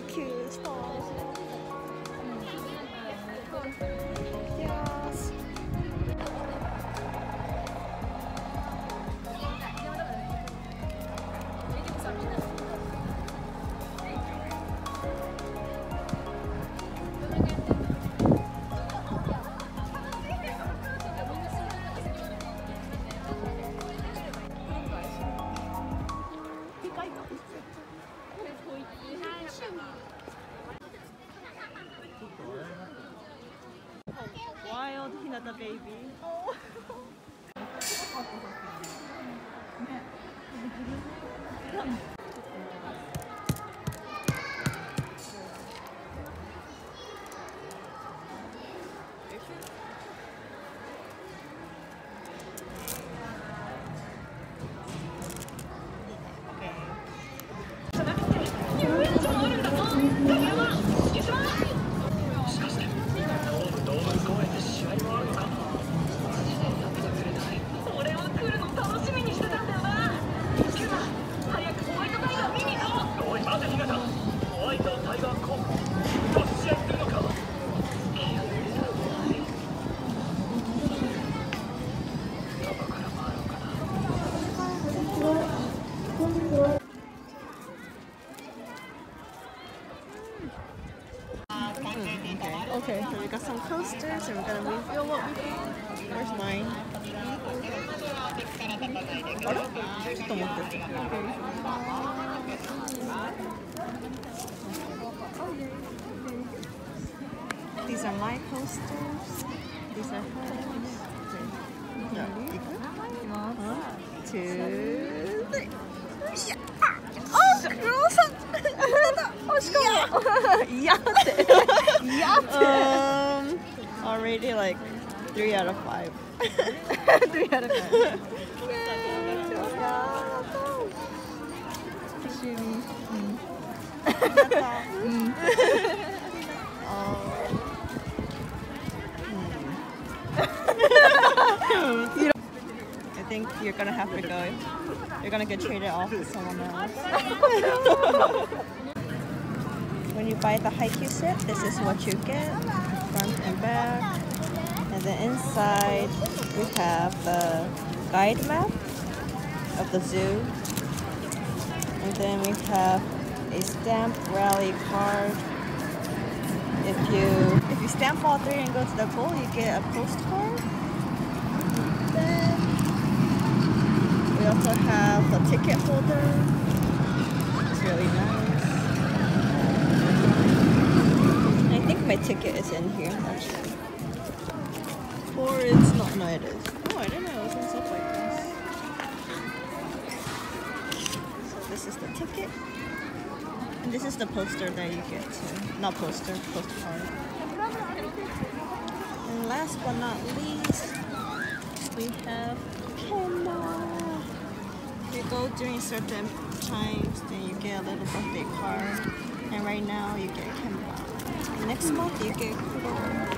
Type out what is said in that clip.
cute stars. Wild Hinata baby. Oh. Okay, so we got some coasters and we're gonna reveal what we got. Where's mine? These are my coasters. These are hers. Okay. 2, 3. Already like 3 out of 5. 3 out of 5. I think you're gonna have to go. You're gonna get traded off with someone else. When you buy the Haikyuu set, this is what you get, front and back. And then inside, we have the guide map of the zoo. And then we have a stamp rally card. If you stamp all 3 and go to the goal, you get a postcard. Then we also have a ticket holder. It's really nice. I think my ticket is in here actually. Or it's not. No, it is. Oh, I didn't know it opens up like this. So this is the ticket. And this is the poster that you get too. Not poster, postcard. And last but not least, we have Kenma. If you go during certain times, then you get a little birthday card. And right now you get Kenma. Next month you get Kuro.